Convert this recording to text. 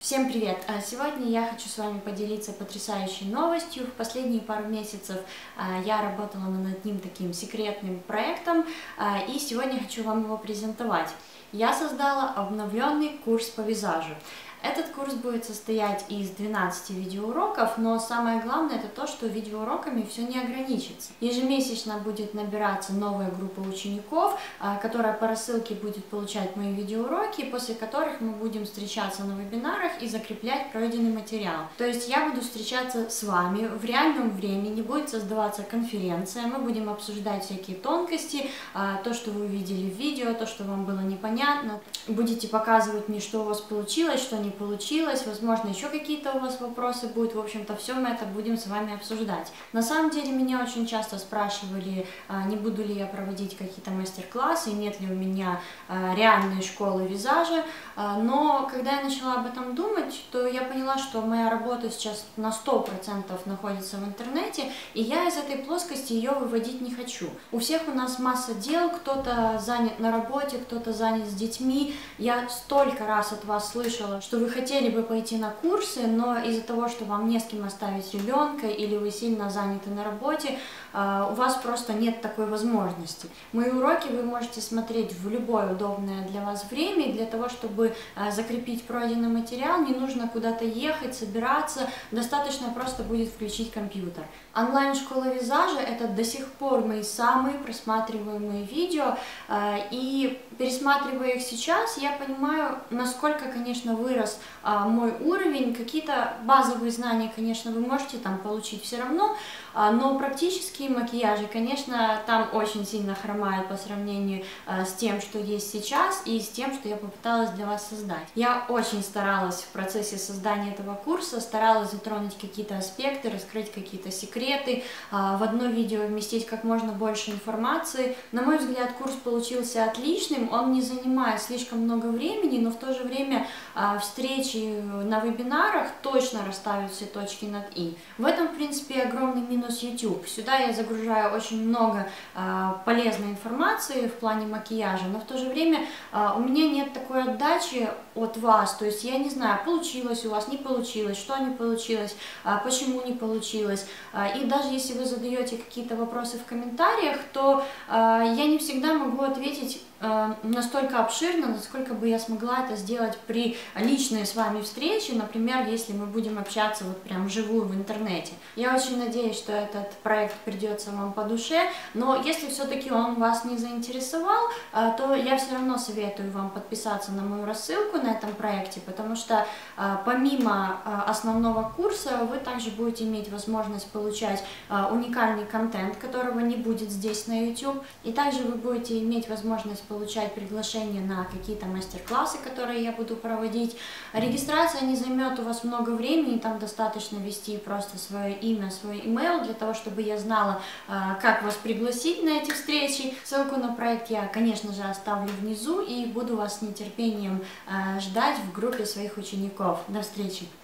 Всем привет! Сегодня я хочу с вами поделиться потрясающей новостью. В последние пару месяцев я работала над одним таким секретным проектом, и сегодня хочу вам его презентовать. Я создала обновленный курс по визажу. Этот курс будет состоять из 12 видеоуроков, но самое главное это то, что видеоуроками все не ограничится. Ежемесячно будет набираться новая группа учеников, которая по рассылке будет получать мои видеоуроки, после которых мы будем встречаться на вебинарах и закреплять пройденный материал. То есть я буду встречаться с вами в реальном времени, будет создаваться конференция, мы будем обсуждать всякие тонкости, то, что вы увидели в видео, то, что вам было непонятно. Будете показывать мне, что у вас получилось, что не получилось, возможно, еще какие-то у вас вопросы будут. В общем-то, все мы это будем с вами обсуждать. На самом деле, меня очень часто спрашивали, не буду ли я проводить какие-то мастер-классы, нет ли у меня реальной школы визажа, но когда я начала об этом думать, то я поняла, что моя работа сейчас на 100% находится в интернете, и я из этой плоскости ее выводить не хочу. У всех у нас масса дел, кто-то занят на работе, кто-то занят с детьми. Я столько раз от вас слышала, что вы хотели бы пойти на курсы, но из-за того, что вам не с кем оставить ребенка или вы сильно заняты на работе, у вас просто нет такой возможности. Мои уроки вы можете смотреть в любое удобное для вас время, и для того, чтобы закрепить пройденный материал, не нужно куда-то ехать, собираться, достаточно просто будет включить компьютер. Онлайн-школа визажа — это до сих пор мои самые просматриваемые видео, и пересматривая их сейчас, я понимаю, насколько, конечно, вырос мой уровень. Какие-то базовые знания, конечно, вы можете там получить все равно, но практические макияжи, конечно, там очень сильно хромают по сравнению с тем, что есть сейчас, и с тем, что я попыталась для вас создать. Я очень старалась в процессе создания этого курса, старалась затронуть какие-то аспекты, раскрыть какие-то секреты, в одно видео вместить как можно больше информации. На мой взгляд, курс получился отличным, он не занимает слишком много времени, но в то же время встречи на вебинарах точно расставят все точки над «и». В этом, в принципе, огромный минус YouTube. Сюда я загружаю очень много полезной информации в плане макияжа, но в то же время у меня нет такой отдачи от вас, то есть я не знаю, получилось у вас, не получилось, что не получилось, почему не получилось. И даже если вы задаете какие-то вопросы в комментариях, то я не всегда могу ответить настолько обширно, насколько бы я смогла это сделать при личной с вами встрече, например, если мы будем общаться вот прям вживую в интернете. Я очень надеюсь, что этот проект придется вам по душе, но если все-таки он вас не заинтересовал, то я все равно советую вам подписаться на мою рассылку на этом проекте, потому что помимо основного курса вы также будете иметь возможность получать уникальный контент, которого не будет здесь на YouTube, и также вы будете иметь возможность получать приглашения на какие-то мастер-классы, которые я буду проводить. Регистрация не займет у вас много времени, там достаточно ввести просто свое имя, свой email, для того, чтобы я знала, как вас пригласить на эти встречи. Ссылку на проект я, конечно же, оставлю внизу, и буду вас с нетерпением ждать в группе своих учеников. До встречи!